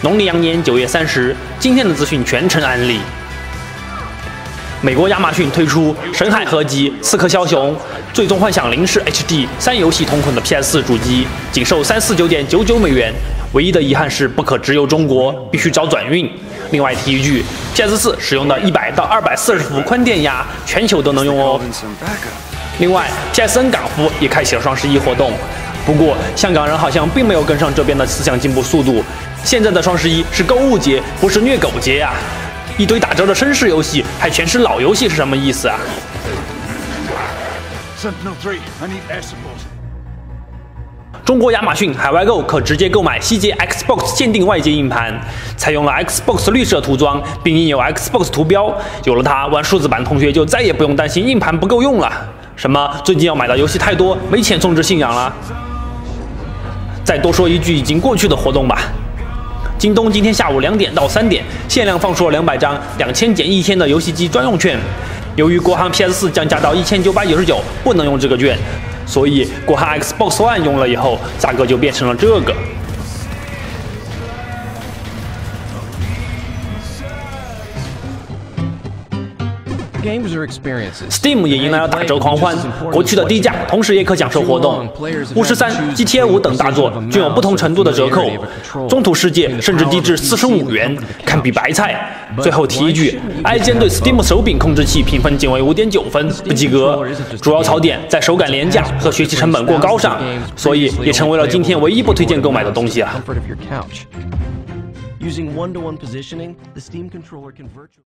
农历羊年9月30，今天的资讯全程安利。美国亚马逊推出《神海合集》《刺客枭雄》《最终幻想零式 HD》3游戏同捆的 PS4 主机，仅售$349.99美元。唯一的遗憾是不可直邮中国，必须找转运。另外提一句 ，PS4 使用的100到240伏宽电压，全球都能用哦。另外 ，PSN 港服也开启了双11活动。不过，香港人好像并没有跟上这边的思想进步速度。现在的双11是购物节，不是虐狗节呀！一堆打折的绅士游戏，还全是老游戏，是什么意思啊？中国亚马逊海外购可直接购买希捷 Xbox 限定外接硬盘，采用了 Xbox 绿色涂装，并印有 Xbox 图标。有了它，玩数字版同学就再也不用担心硬盘不够用了。什么最近要买的游戏太多，没钱充值信仰了？再多说一句已经过去的活动吧。京东今天下午2点到3点，限量放出了200张2000减1000的游戏机专用券。由于国行 PS4 降价到1999，不能用这个券，所以国行 Xbox One 用了以后，价格就变成了这个。Steam 也迎来了打折狂欢，国区的低价，同时也可享受活动。巫师3、GTA 5等大作均有不同程度的折扣，中土世界甚至低至45元，堪比白菜。最后提一句 ，IGN 对 Steam 手柄控制器评分仅为5.9分，不及格。主要槽点在手感廉价和学习成本过高上，所以也成为了今天唯一不推荐购买的东西啊。